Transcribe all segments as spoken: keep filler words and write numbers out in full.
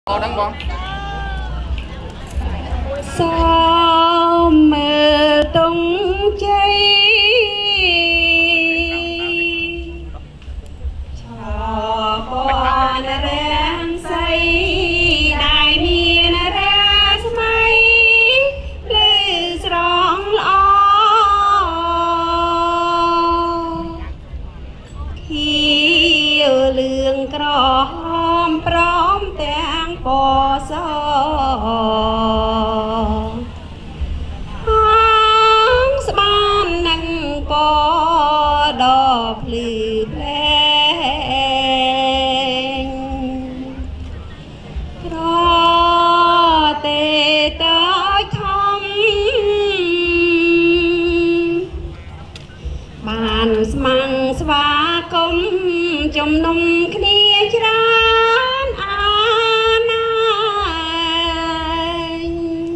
Ờ đang bóng sao mờ tung cháy cho con rèn say đại miền ra mây lê rong lo khi lương crom prom tang bò gió hóng span nâng bò đò lư lên cro tê tới thông bàn măng sva công chồng nông kia chán an anh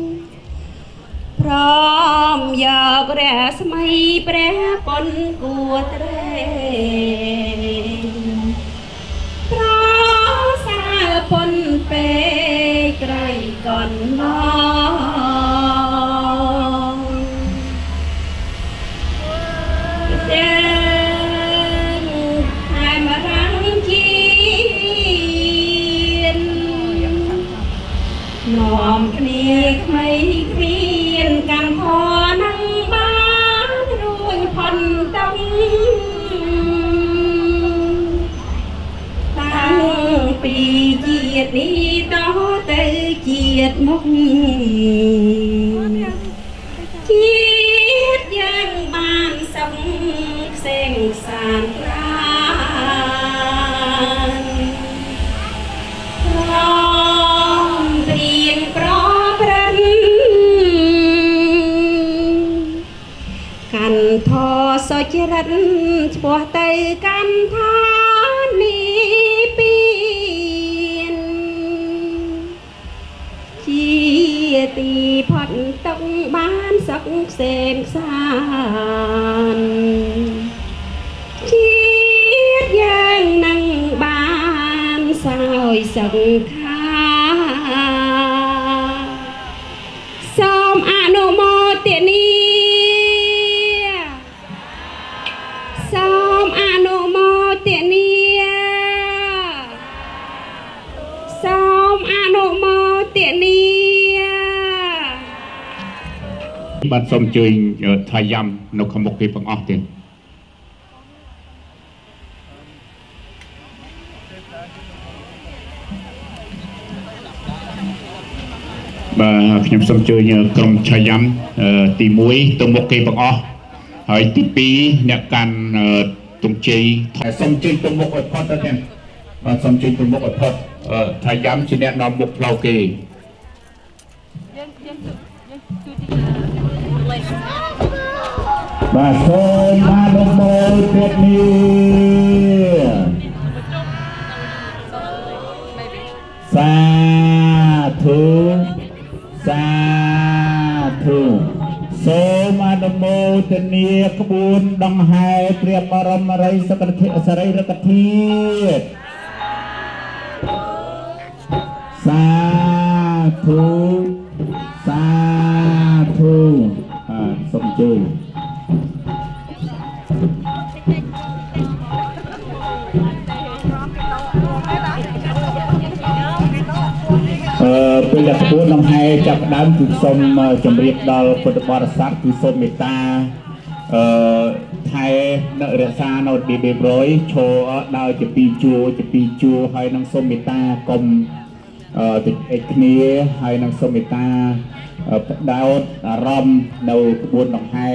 prom giờ có rẻ mây pre con của tre pro xa con pe cây còn non nòm kia mấy phiên càng khó năng bán rồi phần đông tăng pì chiết đi đó tới chiết mốc chiết dân ban sông sen sàn raกันทอสอจิรันปัวเตยกันทานีปีนชีตีพันต้องบ้านสักเสมสานชียังนั่งบ้านสาวสังคาสมอนุโมทนีบัดสมจุยทายยำนกขมกที่ปังออกเต็มบ่ខ្ញុំសូមជួយក្រុមឆាយំទីមួយទៅមុខគេបង្អស់ហើយទីពីរអ្នកកាន់ទង្ជ័យសូមជួយទៅមុខឲ្យផុតទៅទាំងបាទសូមជួយទៅមុខឲ្យផុតឆាយំជាអ្នកនាំមុខផ្លូវគេបាទសូមបានលំមើលទៀតនេះសាធុសាធុសូមអនុមោទនាក្បួនដង្ហែព្រះបរមរាជសកលិសរីរកធាតុសាធុសាធុបាទសូមជួយពេលក្បួនដង្ហែចាប់ដើមគឺសូមជម្រាបដល់ពុទ្ធបរិស័ទគឺសូមមេត្តាអឺថែនៅរក្សានៅទីបេប្រយឈរដើរជាពីរជួរជាពីរជួរហើយនឹងសូមមេត្តាកុំអឺតិចអេគ្នាហើយនឹងសូមមេត្តាផ្ដោតអារម្មណ៍នៅក្បួនដង្ហែ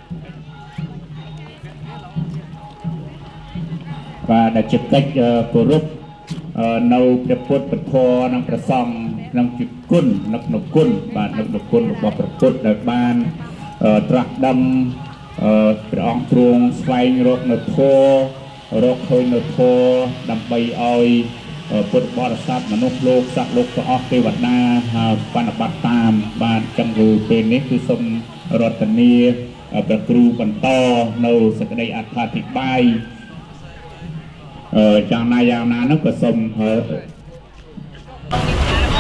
បាទដែលជាកិច្ចគោរពនៅព្រះពុទ្ធពធនិងព្រះសង្ឃនឹងជាគុណនឹកនៅគុណបាទនឹកនៅគុណរបស់ព្រះពុទ្ធដែលបានត្រាស់ដឹងព្រះអង្គទ្រង់ស្វែងរកនៅធម៌រកឃើញនៅធម៌ដើម្បីឲ្យពុទ្ធបរិស័ទមនុស្សលោកសត្វលោកទាំងអស់ទេវតាបណិបត្តិតាមបាទចឹងគឺពេលនេះគឺសូមរតនាព្រះគ្រូបន្តនៅសេចក្តីអត្ថាធិប្បាយ chẳng này dạng nào nó có sông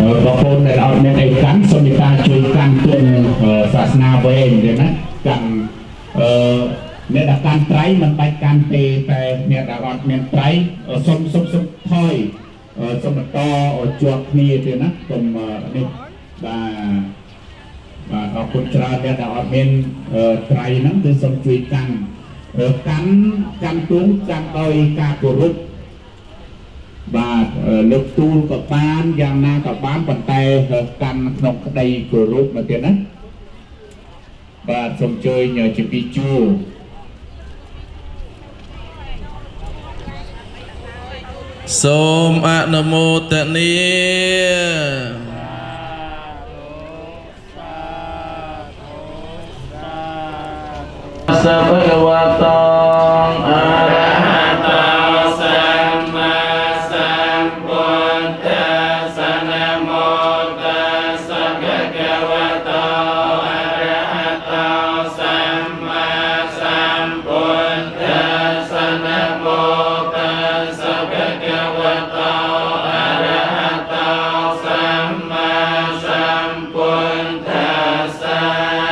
บางคนได้เอาเนี่ยในกันสมิตาช่วยกันตุนศาสนาเวงเดี๋ยวนะกันเนี่ยดักการไตรมันไปการเตะแต่เนี่ยดักอดเนี่ยไตรสมสมสมถอยสมต่อจวบนี่เดี๋ยวนะตรงนี่บ่าบ่าเอาคนชราเนี่ยดักอดเนี่ยไตรนั้นคือสมช่วยกันกันกันตุ้งกันโดยการกรุบาดลึกตูกับบ้านยางนากับบ้านปันเตกันนกใดกรุบมาเถอะนะบาดสมเจยเหนือจิปิจูសូមអនុមោទនាสัพพะวะโตอะระหะโตสัมมาสัมพุทธัสสะนะโมตัสสะภะคะวะโตอะระหะโตสัมมาสัมพุทธัสสะนะโมตัสสะภะคะวะโตอะระหะโตสัมมาสัมพุทธัสสะ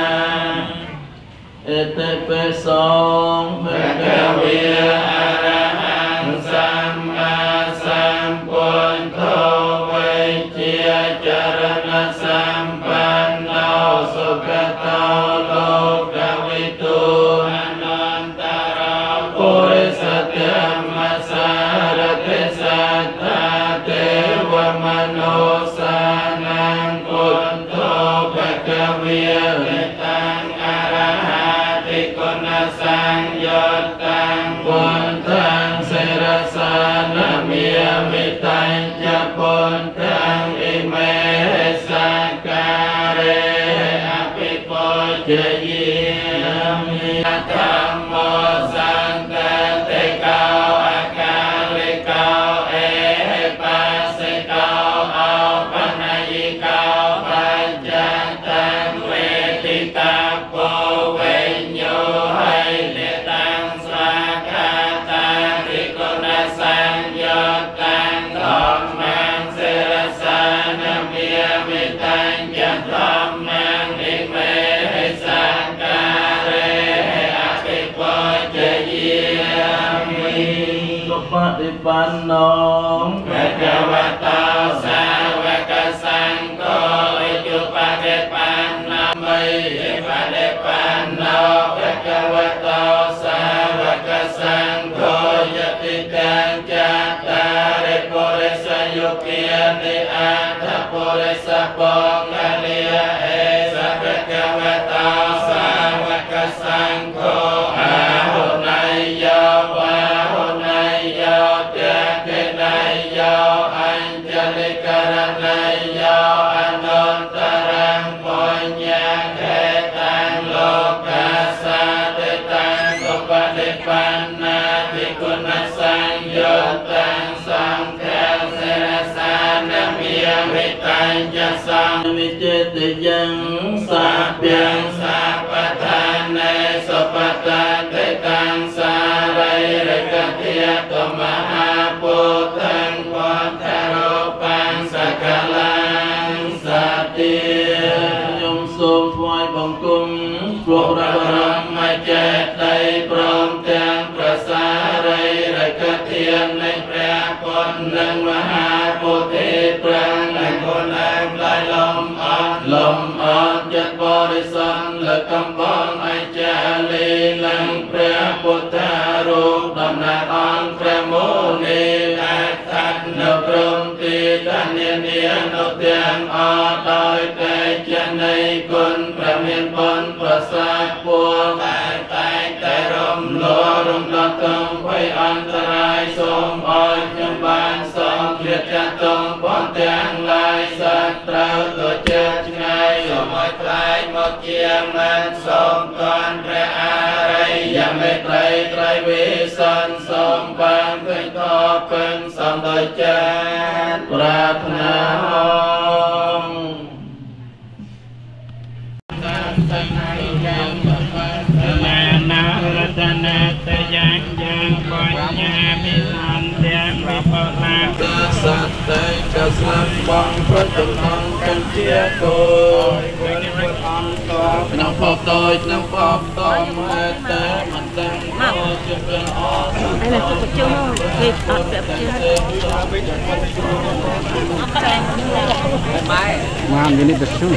เอติปิโสภะคะวะอะระหังสัมมาสัมพุทโธเวเชียจรณะสัมปันโนสุขโตโลกวิทูอนันตราปุริสธรรมสารติสัทธาเทวมนุสานังพุทโธภะคะวะเวตังอะระหะติคุณสังโยตังพุทธังเสรสานะเมียมิตัญจะพุทธังอิเมสักการเรอภิปุจเยมิธัมโมสันตติเกาอาการลิเกาเอปัสสิเกาเอาปนัยเกาปัจจันตังเวทิตาโกเวญโยให้เลตังสวากาตาติคุณสังโยตังธรรมังเสรสานะเมียมิตัญจะธรรมังอิเมสังการเรอภิปุจเยมิสุปฏิปันโนภะคะวะโตสาวกสังโฆอิจุปฏิปันโนมิปฏิปันโนภะคะวะโตสาวกสังโฆยติตังจัตตาริปุริสยุคเยติอัตถปุริสปุกขะเลียเอสะภะคะวะโตสาวกสังโฆอาหุนัยโยวาหุนัยโยเตเกนัยโยอัญจลิกรนัยโยอนันตรังปุญญเขตังโลกัสสะติตังสุปฏิปันนาภิกขุนสังโยตังสังฆังเสรสานะเมียมิตัญจะสังมิเจติยังสัพเพสัพพทานในสุปตันติตังสารัยริกเทียตมหาปุถังพุทธรูปังสักลังสัตติยมសូមថ្វាយបង្គំព្រះបរមចេតិយព្រមទាំងព្រះសារីរិកធាននៃព្រះពុទ្ធនិងមហាពុទ្ធិប្រាំងនិងគុណឡើងឡាយលំអត់លំអត់ចិត្តបរិសុទ្ធលើកំបងអញ្ចាលីនឹងព្រះពុទ្ធរូបដំណាក់អង្គព្រះមុនីដែលស្ថិតនៅព្រំទីតានានានៅទាំងអស់ដោយតែជានៃគុណព្រះមានបុណ្យប្រសើរពួរតែតែងតែរំលងរំលត់ទំភ័យអន្តរាយសូមអោយខ្ញុំបានសងគ្រាចាត់ទំបុណ្យទាំងឡាយសត្រូវទៅចិត្តឆ្ងាយសូមឲ្យថ្លៃមកជាមិនសូមទាន់ព្រះអរិយមេត្រីត្រៃវិសុទ្ធសូមបានឃើញធម៌ពឹងសំដោយចិត្តប្រាថ្នាนารัตนาตยังยังปัญญามิสันเดียมิปนาสัตតែក៏ស្លាប់បងប្រចំណងកាន់ជាគោក្នុងពពតូចក្នុងពពតមតែមិនដឹងមកជាពេលអស់ហើយណាទៅជុំគេអត់ប្រាប់ជឿម៉ែមកនេះទៅជុំ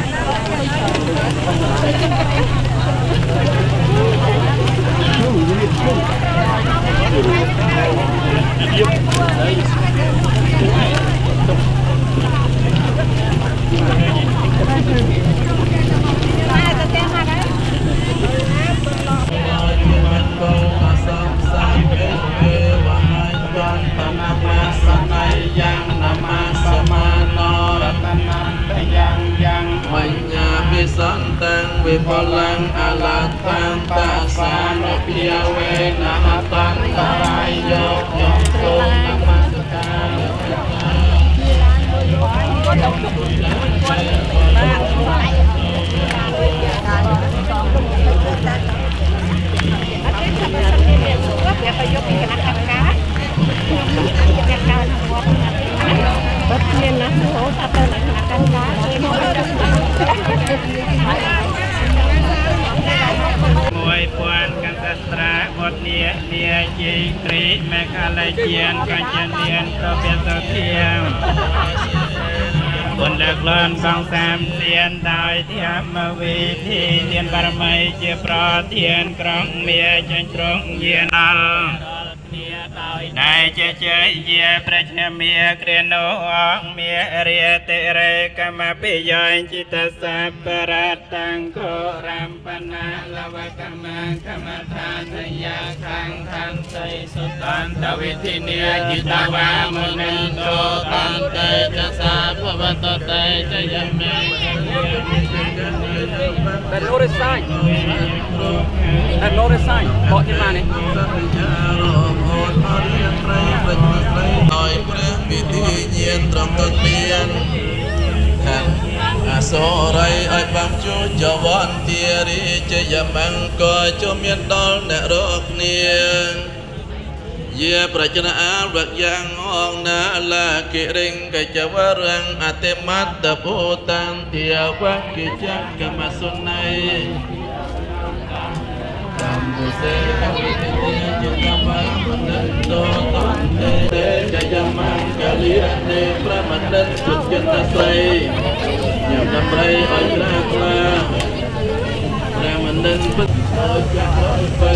សន្តੰវិពលੰអលតាំតាសានុភាវេនមតន្តរាយយោយោសូនមស្មួយពាន់កសត្រាវត្តនីនីជ័យគ្រីមេខាលជានកញ្ចនានប្រពន្ធធាមបុណ្យលើកលន់សង្សាមទានដោយធម្មវិធីទានបារមីជាប្រធានក្រុងមាចេញត្រង់យានល់ដែលជាជាយាប្រជាមាគ្រានោអង្គមារាតិរេកម្មពិយោចិតសាបរតាំងកោរំបណាលវកម្មកម្មឋានយាខាងខានសៃសុតន្តវិធីនីចិតវាមុនិតោតន្តេចសាភវតតេចយមេ That notice sign. That notice sign. បកទៀតមកនេះហើយព្រះវិធីញាណត្រង់ទៅមានខាងអសូរ័យឲ្យបាំងជួចវន្ទារីជយមង្គលជួមានដល់អ្នករកគ្នាយាប្រជនាអវយ៉ាងអងណាលាកិរិងកចវរងអតិមត្តភូតាំទាវកិចកម្មសុណៃកម្មពុសេកវិទិជាកម្មបណ្ឌិតតតទេចយមង្គលិទេប្របណ្ឌិតសុចិនស័យញ៉ាំដំរីឲ្យក្រាក្លាព្រះបណ្ឌិតពិតឲ្យចាក់ឲ្យពេញ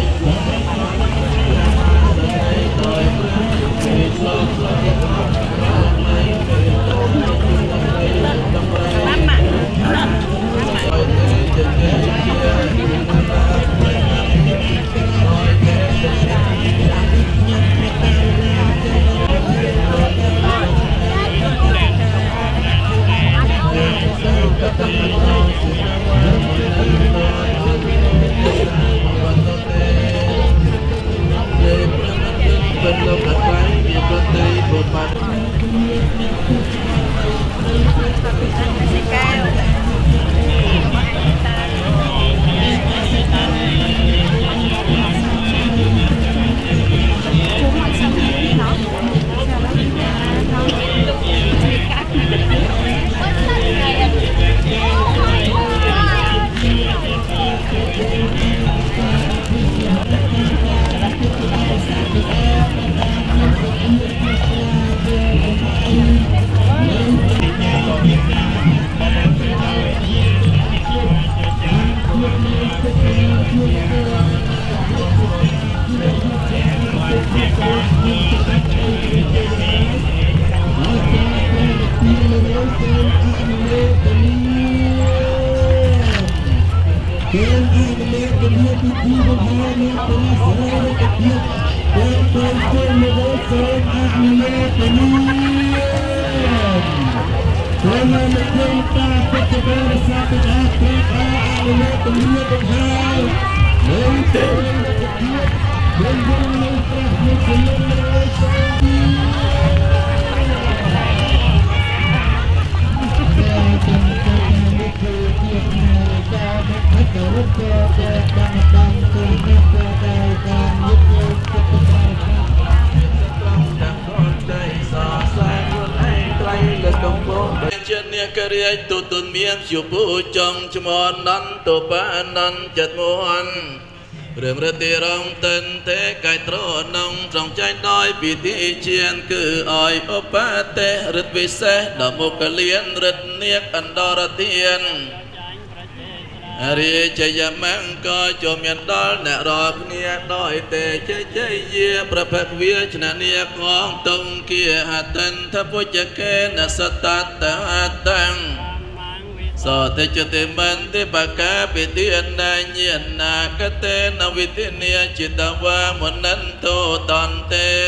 ជាអ្នកករិយទុទុនមានជួពូចងឈ្មោះនន្ទបាននន្ទចិត្តមួនរឿងរតិរងតិនទេកៃត្រនងត្រង់ចែងដោយពិធីជានគឺឲ្យឧបទេរិទ្ធវិសេសដល់មុខលៀនរិទ្ធនាគអន្តរទានអរិយជយមង្គលចូលមានដល់អ្នករកគ្នាដោយទេជ័យជ័យយាប្រភពវាឆ្នានាកងតុងគាហតន្តពុជកេនសតតតាំងសតេចតិមន្តិបកាពិទានាញានាកតេនវិទិនីចិត្តវាមនន្តោតន្តេ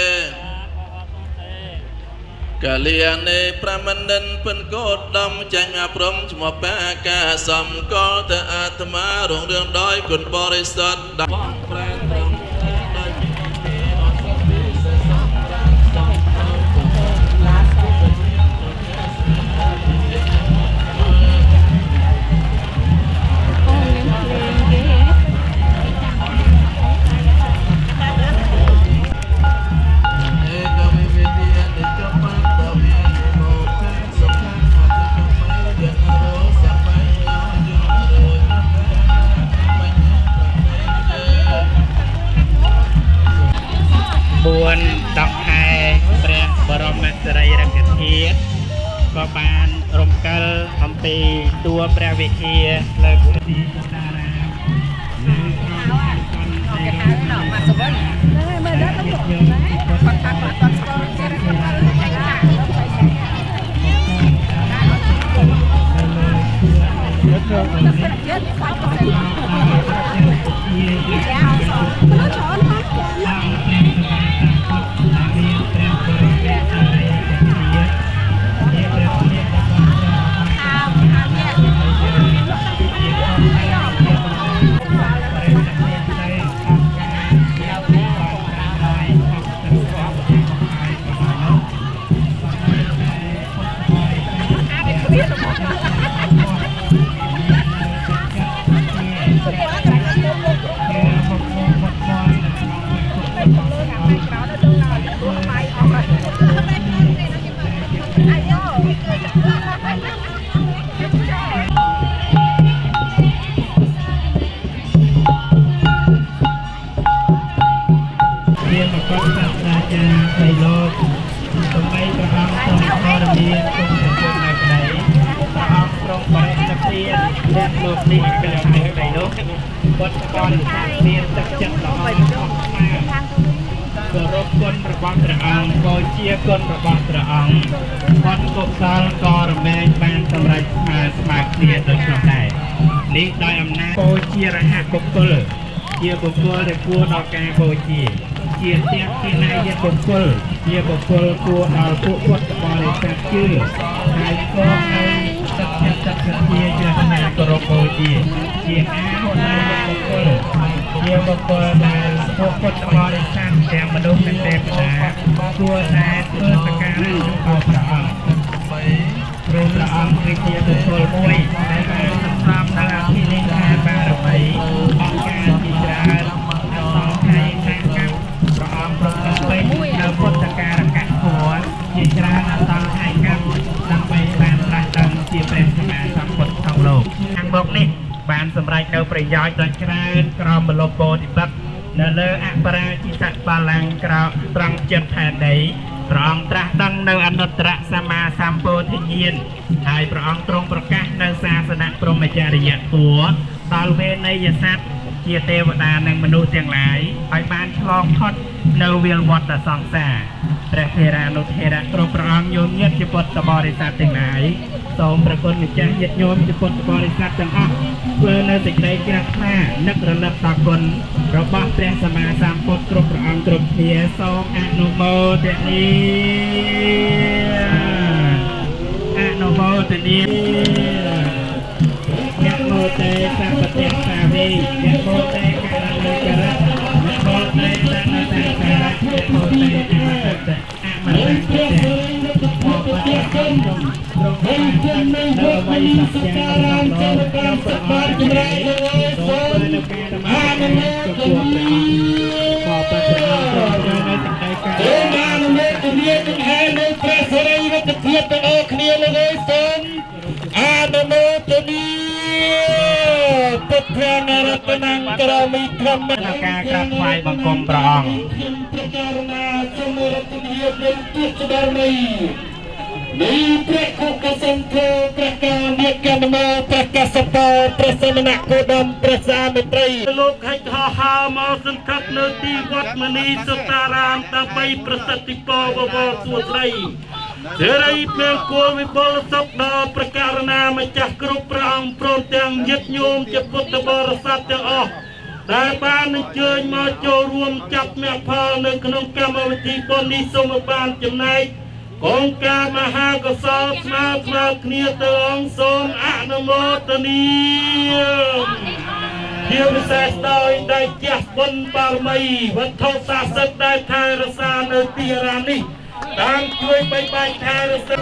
កាលយានេប្រមនិនពិនកោតដំចាញ់អាព្រមឈ្មោះបាកាសំកលទៅអាត្មារងរឿងដោយគុណបរិស័ទដល់ប្រែត្រង់ដោយពិធីអសវិសេសប្រាំចំឡាសបួនដកខែព្រះបរមសារីរិកធាតុក៏បានរំកិលអំពីតួព្រះវិហារលើកទីតារាលើក្រុមកម្មការនៃរដ្ឋបាសវណ្ណមើលដល់ទៅបាត់តាបាត់តាស្គាល់ជារដ្ឋបាលឯកការជាបុគ្គលដែលគួរដល់ការបូជាជាទាំងជាណាយបុគ្គលជាបុគ្គលគួរដល់ពួកពុទ្ធបរិស័ទជឿហើយក៏នៅសត្យសត្យជាជាណាគោរពបូជាជាអាណាយបុគ្គលជាបុគ្គលដែលពួកពុទ្ធបរិស័ទទាំងមនុស្សនិងទេវតាគួរតែធ្វើសក្ការៈចំពោះព្រះអង្គព្រោះព្រះអង្គគឺជាបុគ្គលមួយដែលបានសម្រាប់នៅអភិនិច្ឆ័យបារមីអង្គការជាច្រើនអសង្ខ័យខាងកម្មព្រះអង្គប្រកបដោយនៅពុទ្ធការកៈធម៌ជាច្រើនអសង្ខ័យកម្មដើម្បីបានត្រាស់ដឹងជាព្រះសម្មាសម្ពុទ្ធក្នុងលោកខាងមុខនេះបានសម្រេចនៅប្រយោជន៍ដ៏ច្រើនក្រមបលពោធិបត្តិនៅលើអបរាជិតបលាំងក្រៅត្រង់ចិត្តផែនដីព្រះអង្គត្រាស់ដឹងនៅអនុត្តរសម្មាសម្ពោធិញ្ញាណហើយព្រះអង្គទ្រង់ប្រកាសនៅសាសនាព្រហ្មចរិយធម៌ដល់វេនយសត្វជាទេវតានិងមនុស្សទាំងឡាយឲ្យបានឆ្លងផុតនៅវាលវត្តសង្សារព្រះថេរានុថេរៈគ្រប់ព្រះអង្គញោមញាតិជាពុទ្ធបរិស័ទទាំងឡាយសូមប្រគុណម្ចាស់ញាតិញោមជាពុទ្ធបរិស័ទទាំងអស់ធ្វើនៅសេចក្តីជ្រះថ្លានឹករលឹកដល់គុណរបស់ព្រះសម្មាសម្ពុទ្ធគ្រប់ព្រះអង្គគ្រប់គ្នាសូមអនុមោទនាអនុមោទនាយៈមោតេសព្ពតិសាវេយៈមោតេករណិករៈយៈមោតេសនតេការៈយៈមោតេអមតតអមតតេបបតៈគុំប្រគំគុំនៅអ្វីសច្ចារំលោកក្នុងប្រមាណចម្រើនសូមនៅការធម្មតាចំពោះព្រះអង្គបបតៈអង្គនៅសេចក្តីការអូបានមេទនីទាំងហើយនៅព្រះសិរីវត្តភាពទាំងអស់គ្នាលើសូមเครื่องรัตนังกรามิธรรมนาการกราบไหว้บังคมพระองค์ประการนาสมุรติเยเป็นตุสดารีมีพระคุกสังโฆประการเดียกันมาประกาศปอประสมณโคดมประสานตรีโลกให้ทอหามาสังกัดเนตีวัดมณีสตารามตาไปประสติปอบวรสุตรีเทรีเพียงโกวิบลศพดอประการนามาจากกรุปรองโปรดยังยึดโยมจะพุทธบริษัทจะออกแต่บ้านเชิญมาโจรวมจับแม่พอในขนมกรรมวิธีบนนิสมบาลจำนายกองการมหากษัตริย์มาพระเนียตองสมอนุโมทนีเที่ยววิเศษโดยได้จับบนบารมีวัดทศาสตร์ได้ทายรสาในตีรานีตามช่วยไปไปทายรสา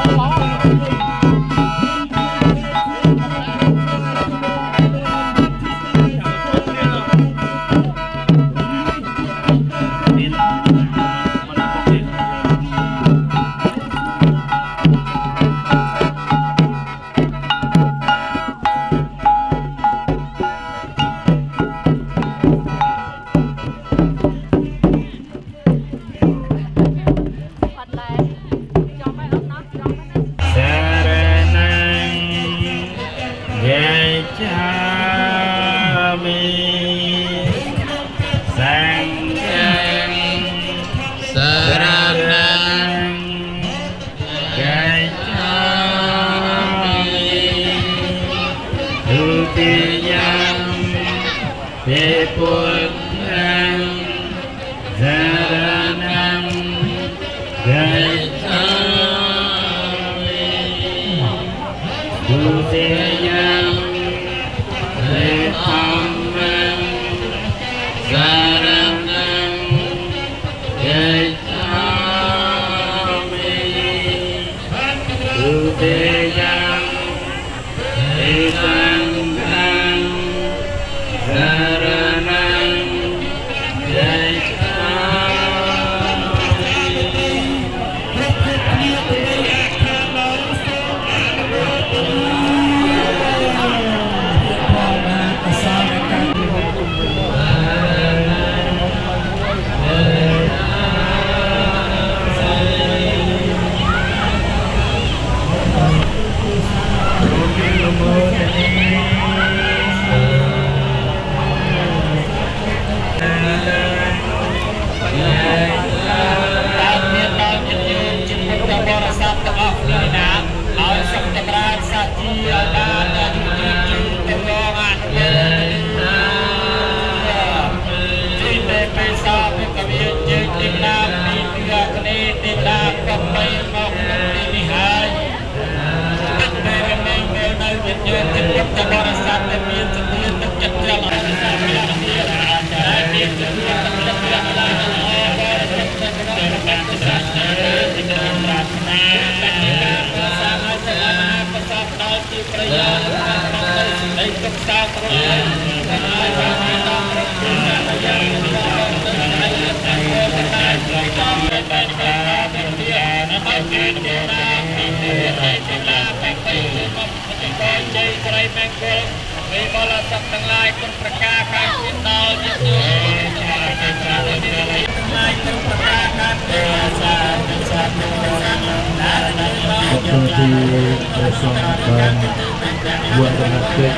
buat termasuk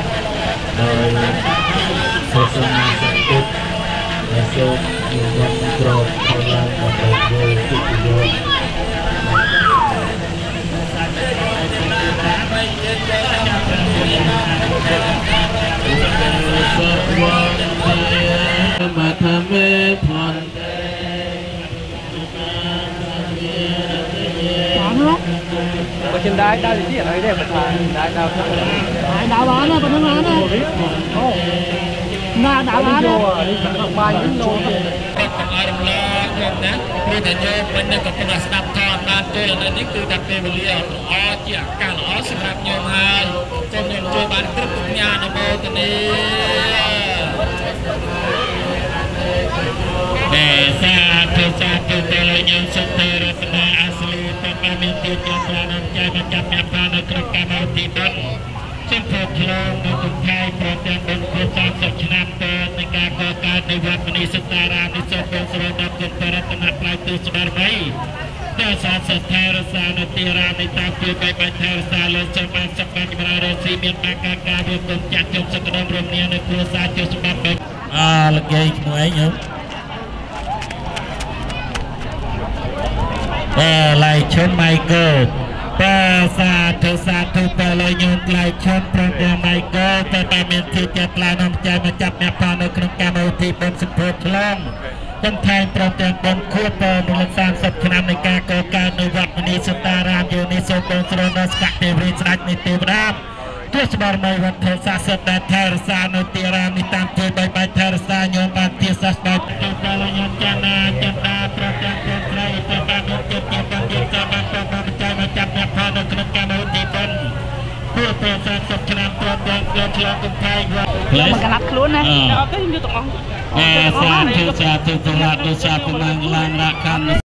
dari sesama satu esok dengan drop pulang atau gol tujuhมาทำให้ผ่อน Ở trên đá đá gì ở đây để mà thả đá đá đá đá bán này, còn đá này. Là đá bán này. Ba những lô. គឺតែយកមិននៅកំពុងស្ដាប់តបានទេនេះគឺតែពេលវេលាល្អជាឱកាសល្អសម្រាប់ញោមហើយសូមញោមជួយបានគ្រប់ទុកញាអនុមោទនីតែសាធុសាធុទៅញោមសុខទៅរតនាអស្លីតបានមានទីជាស្លានចាស់ចាប់ញ៉ាំបាននៅក្នុងកម្មវិធីបុណ្យซึ่งโผล่ลงในกรุงไทยพร้อมยังบนโครงการสัชนาเปิดในการก่อการในวัดมณีสตารามในโซนบงสระดับกุฎรัตนปลายตัวสบายไหมได้สารสัทธารสารในตีราในตามตัวไปไปเทรสารเลสมาสักการบราศีเมียนปากการการรวมกันจัดจมสกดมรวมเนียในครัวสารเจ้าสมบัติเป็นอ่าละเกยหน่วยอยู่เออไล่ชนไมเคิลเปิดสาธุสาธุเปิดเลยโยนไล่ชนพร้อมเดียวไมเคิลแต่แต่เมียนที่จะปลายน้ำใจมาจับแม่พาในโครงการโอทีเป็นสุโขทัยต้นไทยโปรเจกต์บนคู่เปิดมูลค่าสับขนาดในการก่อการในวัดมณีสตารามอยู่ในโซนบนสโลนสกัดเทวริสราชในเทวรามทุกสบายไม่วันเทศสัตว์แต่เทรสาในตีรามในตามตัวไปไปเทรสาโยมบันเทียสัตว์ไปตัวไปเลยโยมจันนาจันนาโปรเจกต์เป็นใครตัวบ้านโยมเจ็บเจ็บบันเจ็บสาบันตัวบันใจมาจับแม่พาในโครงการโอทีเป็นผู้เปิดสับขนาดตัวเดินเดินฉลองกรุงไทยว่าเราเหมือนกันรับคลุ้นนะเราก็ยังอยู่ตรงนั้นสาธุสาธุสาธุสาธุนางลางรักกัน